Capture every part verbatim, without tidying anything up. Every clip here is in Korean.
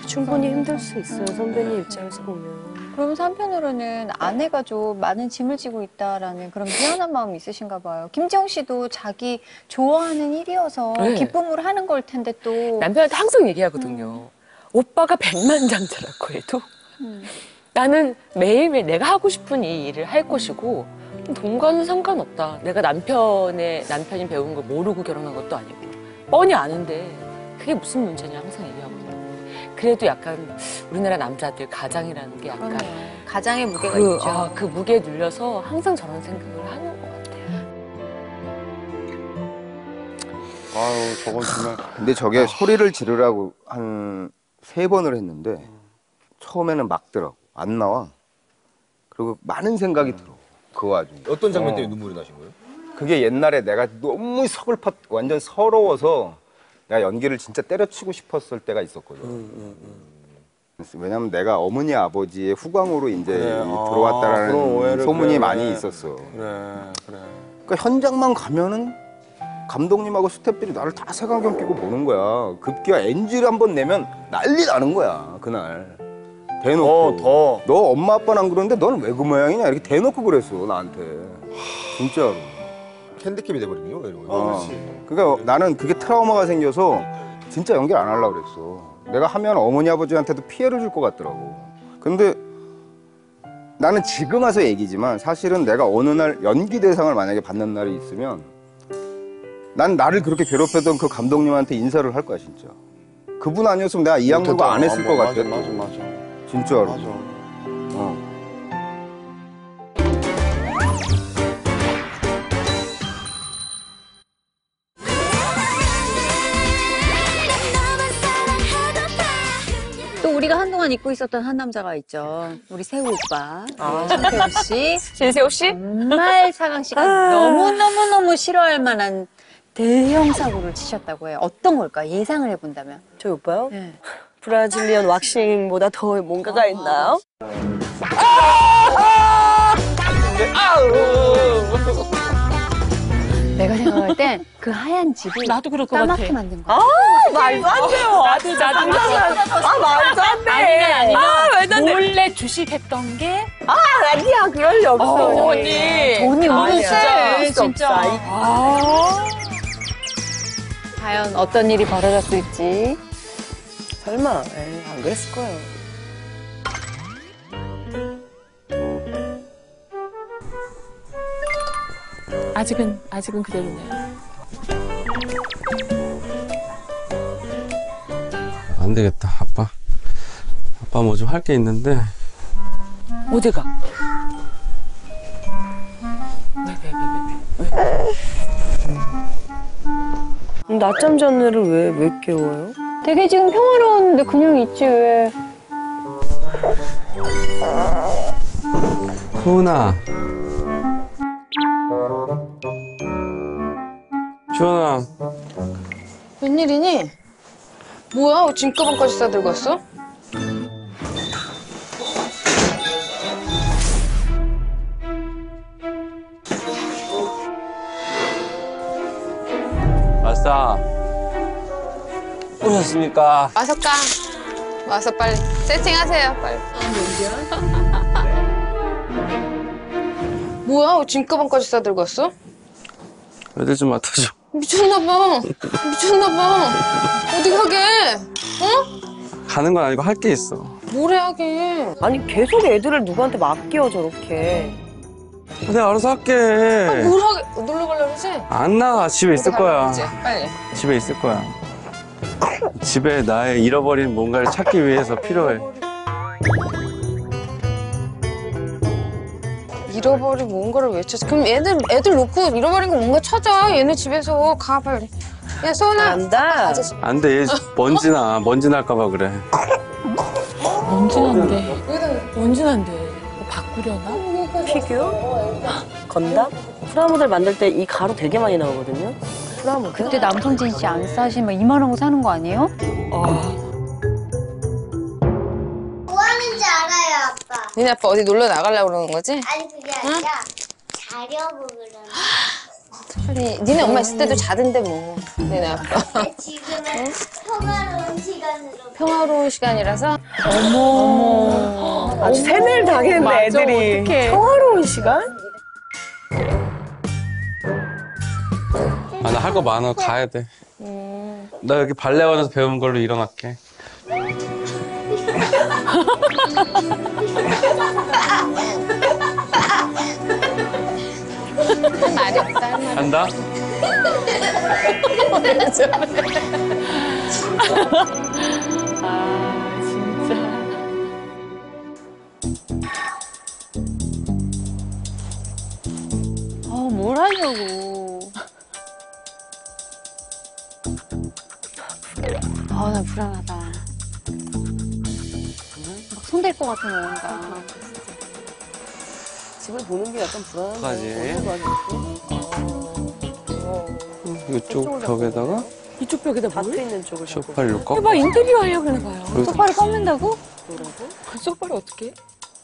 충분히 힘들 수 있어요, 선배님 입장에서 보면. 그러면서 한편으로는 아내가 좀 많은 짐을 지고 있다라는 그런 미안한 마음이 있으신가 봐요. 김지영 씨도 자기 좋아하는 일이어서 네. 기쁨으로 하는 걸 텐데 또. 남편한테 항상 얘기하거든요. 음. 오빠가 백만장자라고 해도 음. 나는 매일매일 내가 하고 싶은 이 일을 할 것이고 돈과는 상관없다. 내가 남편의, 남편이 배운 걸 모르고 결혼한 것도 아니고 뻔히 아는데 그게 무슨 문제냐 항상 얘기하거든요. 그래도 약간 우리나라 남자들 가장이라는 게 약간 그럼요. 가장의 무게가 그, 있죠. 아, 그 무게에 눌려서 항상 저런 생각을 하는 것 같아요. 아유, 저건 정말. 근데 저게 소리를 지르라고 한 세 번을 했는데 처음에는 막더라고. 안 나와. 그리고 많은 생각이 들어. 그 와중에. 어떤 장면 때문에 어. 눈물이 나신 거예요? 그게 옛날에 내가 너무 서글펐, 완전 서러워서 내가 연기를 진짜 때려치고 싶었을 때가 있었거든. 음, 음, 음. 왜냐면 내가 어머니 아버지의 후광으로 이제 그래. 이 아, 들어왔다라는 그런 오해를 소문이 그래, 많이 그래. 있었어. 그래, 그래. 그러니까 현장만 가면은 감독님하고 스태프들이 나를 다 색안경 끼고 보는 거야. 급기야 엔지를 한번 내면 난리 나는 거야, 그날. 대놓고. 어, 더. 너 엄마 아빠는 안 그러는데 너는 왜 그 모양이냐? 이렇게 대놓고 그랬어, 나한테. 진짜로. 핸디캡이 돼버리네요, 이런 거. 어, 그러니까 나는 그게 트라우마가 생겨서 진짜 연기를 안 하려고 그랬어. 내가 하면 어머니 아버지한테도 피해를 줄 것 같더라고. 근데 나는 지금 와서 얘기지만 사실은 내가 어느 날 연기 대상을 만약에 받는 날이 있으면 난 나를 그렇게 괴롭혔던 그 감독님한테 인사를 할 거야, 진짜. 그분 아니었으면 내가 이 양보가 안 했을 것 같아. 맞아, 맞아, 맞아. 진짜로. 맞아. 어. 또 우리가 한동안 잊고 있었던 한 남자가 있죠. 우리 세호 오빠. 아. 신세호 씨. 신세호 씨? 정말 사강 씨가 너무너무너무 싫어할 만한 대형 사고를 치셨다고 해요. 어떤 걸까? 예상을 해본다면. 저희 오빠요? 네. 브라질리언 왁싱보다 더 뭔가가 있나요? 내가 생각할 땐 그 하얀 집이 나도 그럴 것 까맣게 같아. 만든 거야. 아, 말도 안 돼요. 나도, 나도. 아, 말도 안 돼. 아니, 아니. 아, 말도 안 돼. 몰래 주식했던 게 아, 아니야. 그럴 리 없어. 어, 언니. 돈이 아니야. 오르세. 그럴 수 없어. 아. 과연 어떤 일이 벌어졌을지. 설마. 에이, 안 그랬을 거예요. 아직은, 아직은 그대로네요. 안 되겠다, 아빠. 아빠 뭐 좀 할 게 있는데. 어디가? 왜, 왜, 왜, 왜, 왜? 낮잠 전에를 왜, 왜 깨워요? 되게 지금 평화로웠는데 그냥 있지 왜. 후은아. 주원아. 웬일이니? 뭐야? 짐가방까지 싸들고 왔어? 아싸. 오셨습니까? 와서 까. 와서 빨리 세팅하세요, 빨리. 뭐야? 짐가방까지 싸들고 왔어? 애들 좀 맡아줘. 미쳤나봐. 미쳤나봐. 어디 가게? 어? 가는 건 아니고 할 게 있어. 뭐래 하게? 아니, 계속 애들을 누구한테 맡겨, 저렇게. 내가 알아서 할게. 뭘 하게? 놀러 가려고 그러지? 안 나가. 집에 있을 거야. 이제 빨리. 집에 있을 거야. 집에 나의 잃어버린 뭔가를 찾기 위해서 필요해. 잃어버린 뭔가를 왜 찾아? 그럼 애들 애들 놓고 잃어버린 거 뭔가 찾아. 얘네 집에서 가 빨리. 야 소은아. 안다. 아저씨. 안 돼. 얘 먼지나. 먼지 날까봐 그래. 뭔지 난데. 뭔지 난데. 뭐 바꾸려나? 피규어? 건담? 프라모델 만들 때 이 가루 되게 많이 나오거든요. 프라모델. 그때 남성진 씨 안 싸시면 이만한 거 사는 거 아니에요? 어. 뭐 하는지 알아요, 아빠. 니네 아빠 어디 놀러 나가려고 그러는 거지? 아니, 그게 아니라 자려고 그러는 차라리 니네 엄마 있을 때도 자던데 뭐. 니네 아빠. 지금은 평화로운 시간으로. 평화로운 시간이라서. 아주 세뇌를 당했네, 맞아, 애들이. 어떡해. 평화로운 시간? 아, 나 할 거 많아. 가야 돼. 나 여기 발레원에서 배운 걸로 일어날게. 할 말이 없다, 할 말이. 간다? 아, 진짜. 아, 뭘 하려고. 아, 나 불안하다. 막 손댈 것 같은 뭔가. 집을 보는 게 약간 불안한데. 어떡하지? 어, 이쪽 벽에다가 이쪽 벽에다 뭘? 밭에 있는 쪽을 잡고. 소파를 꺾어. 해봐, 인테리어 하려고 그러나 봐요. 소파를 꺾는다고? 그 소파를 어떻게 해?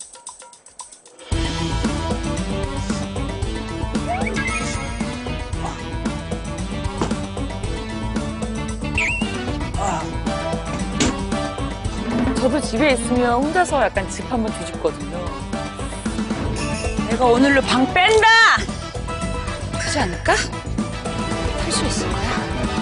저도 집에 있으면 혼자서 약간 집 한번 뒤집거든요. 내가 오늘로 방 뺀다! 크지 않을까? 할 수 있을 거야.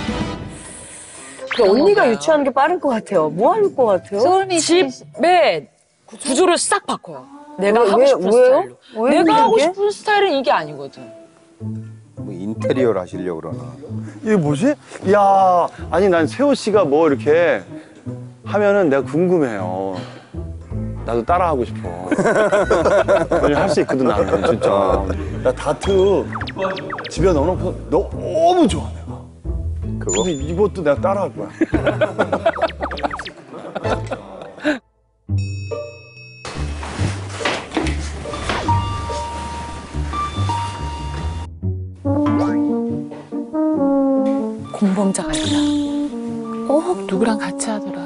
그 언니가 유추하는 게 빠를 것 같아요. 뭐 할 것 같아요? 소울이 집의 구조를 싹 바꿔요. 내가 왜, 하고 왜, 싶은 왜요? 스타일로. 왜요, 내가 하고 이게? 싶은 스타일은 이게 아니거든. 뭐 인테리어를 하시려고 그러나. 이게 뭐지? 야, 아니 난 세호 씨가 뭐 이렇게 하면은 내가 궁금해요. 나도 따라하고 싶어. 할 수 있거든 나는 진짜. 나 다트 집에 넣어놓고 너무 좋아 내가. 그거? 근데 이것도 내가 따라할 거야. 공범자가 있다. 꼭 누구랑 같이 하더라.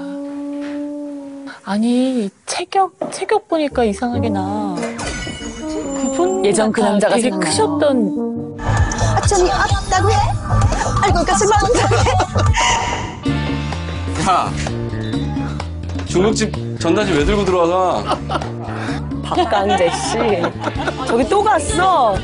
아니, 체격, 체격 보니까 이상하게 나. 그분 예전 그 남자가 되게 크셨던. 아점이 없다고 해? 알고 가서 망설해. 야! 중국집 전단지 왜 들고 들어와가? 박강재 씨. 저기 또 갔어.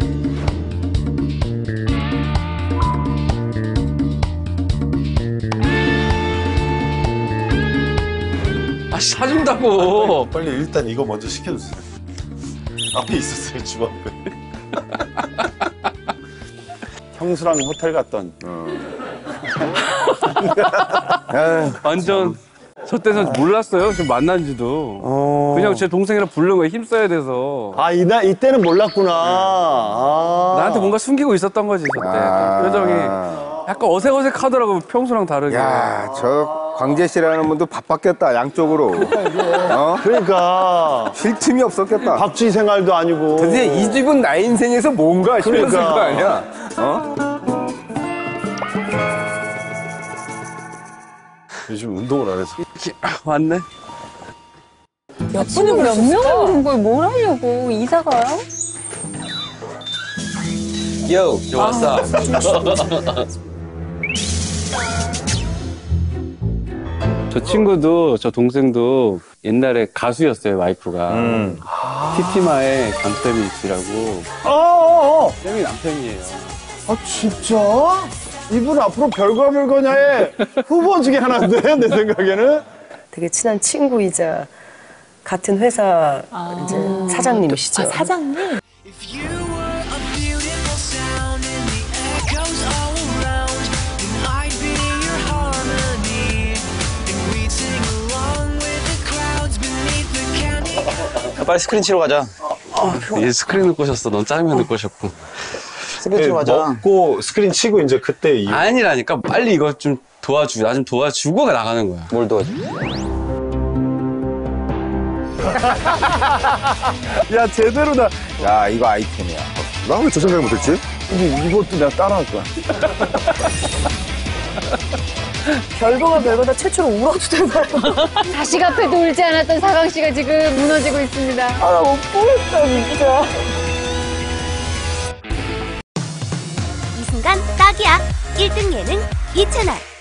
아, 사준다고! 빨리 일단 이거 먼저 시켜주세요. 앞에 있었어요, 집 앞에. 형수랑 호텔 갔던. 완전. 저 때는 몰랐어요. 지금 만난지도. 어. 그냥 제 동생이랑 부른 거에 힘써야 돼서. 아, 이나 이때는 몰랐구나. 아. 나한테 뭔가 숨기고 있었던 거지, 저 때. 아. 표정이. 약간 어색어색하더라고, 평소랑 다르게. 야, 저 광재 씨라는 분도 바빴겠다, 양쪽으로. 어? 그러니까 쉴 틈이 없었겠다. 박쥐 생활도 아니고. 근데 이 집은 나 인생에서 뭔가 싶었을 그러니까. 거 아니야? 어? 요즘 운동을 안 해서. 이렇게, 아, 왔네. 몇 분을 몇 명을 부른 거예요? 뭘 하려고? 이사 가요? 요! 좋았어. 저 친구도, 저 동생도 옛날에 가수였어요, 와이프가. 음. 티티마의 강쌤이 씨라고. 어, 어, 어. 쌤이 남편이에요. 아, 진짜? 이분 앞으로 별거 별거냐에 후보 중에 하나인데, 내 생각에는? 되게 친한 친구이자 같은 회사 이제 사장님이시죠. 아, 사장님? If you were a beautiful sound and the echoes all around, then I'd be your harmony, and we'd sing along with the clouds beneath the candy. 빨리 스크린 치러 가자. 얘 스크린을 꼬셨어. 넌 짜장면을 꼬셨고. 스크린 치러 가자. 먹고 스크린 치고 이제 그때 이후. 아니라니까. 빨리 이거 좀 도와주. 나 좀 도와주고 나가는 거야. 뭘 도와줘? 야, 제대로다. 야, 이거 아이템이야. 나 왜 저 생각을 못했지? 근데 이것도 내가 따라할 거야. 별거가 별거다 최초로 울어도 되나요? 다시 카페도 울지 않았던 사강 씨가 지금 무너지고 있습니다. 아, 못 보겠다, 진짜. 난 딱이야. 일 등 예능 이 채널.